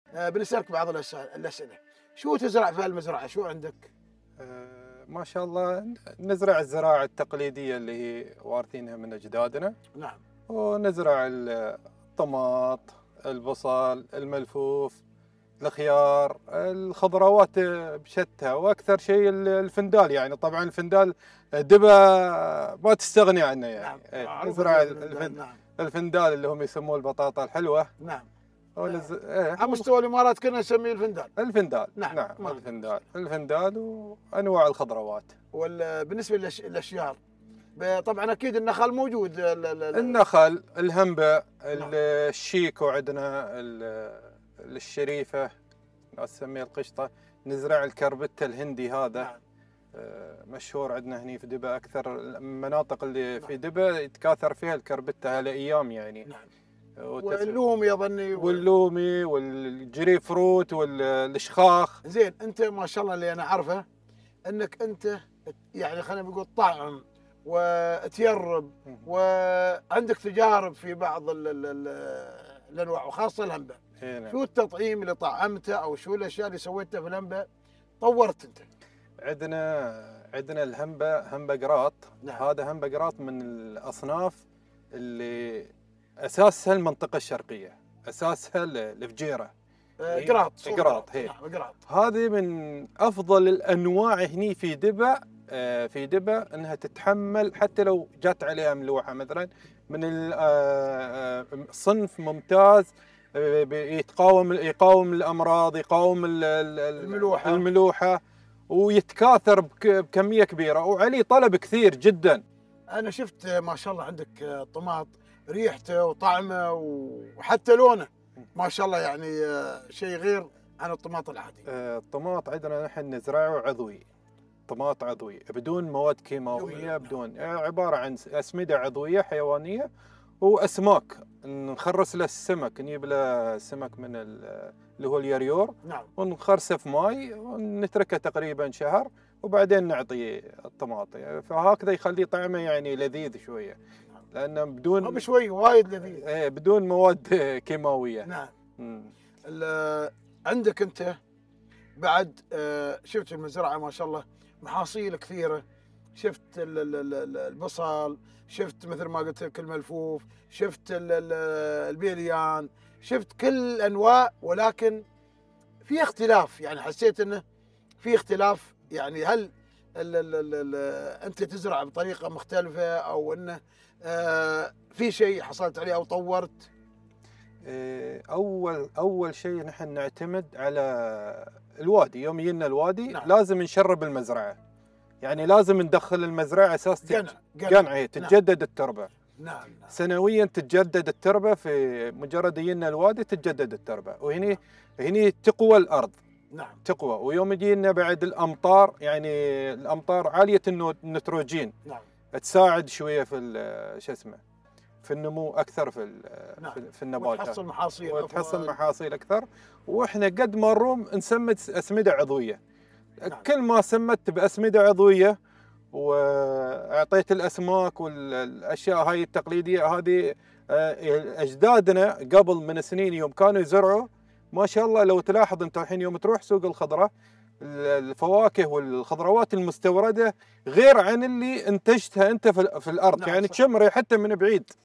بنسألك بعض الأسئلة. شو تزرع في هالمزرعة؟ شو عندك؟ ما شاء الله نزرع الزراعة التقليدية اللي هي وارثينها من أجدادنا، نعم. ونزرع الطماط، البصل، الملفوف، الخيار، الخضروات بشتى، واكثر شيء الفندال. يعني طبعا الفندال دبا ما تستغني عنه يعني. نعم. نزرع نعم. الفندال اللي هم يسموه البطاطا الحلوه. نعم. على مستوى الإمارات كنا نسميه الفندال. الفندال. نعم. نعم. الفندال وانواع الخضروات. بالنسبة للأشجار، طبعا أكيد النخل موجود. النخل، الهنبة، الشيكو عندنا، الشريفة ناس تسميه القشطة. نزرع الكربتة الهندي هذا. نعم. مشهور عندنا هني في دبا. أكثر المناطق اللي في دبا يتكاثر فيها الكربتة هالأيام يعني. نعم. واللومي أظني واللومي والجري فروت والشخاخ. زين، أنت ما شاء الله اللي أنا أعرفه أنك أنت يعني خلينا نقول طعم وتيرب، وعندك تجارب في بعض الأنواع وخاصة الهنبة. نعم. شو التطعيم اللي طعمته أو شو الأشياء اللي سويتها في الهنبة طورت أنت؟ عندنا الهنبة، هنبة قراط. نعم. هذا هنبة قراط من الأصناف اللي أساسها المنطقة الشرقية، أساسها الفجيرة. قراط. هي. نعم. قراط. هذه من أفضل الأنواع هني في دبا. في دبا أنها تتحمل حتى لو جات عليها ملوحة مثلا. من صنف ممتاز، يقاوم الأمراض، يقاوم الملوحة، ويتكاثر بكمية كبيرة، وعليه طلب كثير جدا. أنا شفت ما شاء الله عندك طماط، ريحته وطعمه وحتى لونه ما شاء الله، يعني شيء غير عن الطماط العادي. الطماط عندنا نحن نزرعه عضوي، طماط عضوي بدون مواد كيماوية، بدون، عبارة عن أسمدة عضوية حيوانية وأسماك. نخرس له السمك، نجيب له سمك من اللي هو اليريور. نعم. ونخرسه في ماي ونتركه تقريبا شهر، وبعدين نعطيه الطماط. فهكذا يخليه طعمه يعني لذيذ شوية، لأنه بدون، مو بشوي، وايد لذيذ. بدون مواد كيماوية. نعم. عندك أنت بعد شفت المزرعة ما شاء الله محاصيل كثيرة. شفت البصل، شفت مثل ما قلت لك الملفوف، شفت البيليان، شفت كل الأنواع، ولكن في اختلاف. يعني حسيت انه في اختلاف. يعني هل انت تزرع بطريقة مختلفة، او انه في شيء حصلت عليه او طورت؟ اول شيء نحن نعتمد على الوادي. يوم يجينا الوادي، نعم. لازم نشرب المزرعة. يعني لازم ندخل المزرعة اساس قنع تتجدد التربة. نعم. سنويا تتجدد التربة. في مجرد يجينا الوادي تتجدد التربة، وهني تقوى الارض. نعم. تقوى. ويوم يجينا بعد الامطار، يعني الامطار عالية النيتروجين. نعم. تساعد شوية في شو اسمه، في النمو اكثر نعم. في النباتات، وتحصل محاصيل اكثر. واحنا قد ما نروم نسمد اسمده عضويه. نعم. كل ما سمدت باسمده عضويه واعطيت الاسماك والاشياء هاي التقليديه هذه، اجدادنا قبل من سنين يوم كانوا يزرعوا، ما شاء الله لو تلاحظ انت الحين يوم تروح سوق الخضره، الفواكه والخضروات المستورده غير عن اللي انتجتها انت في الارض. نعم. يعني تشم ريحتها من بعيد.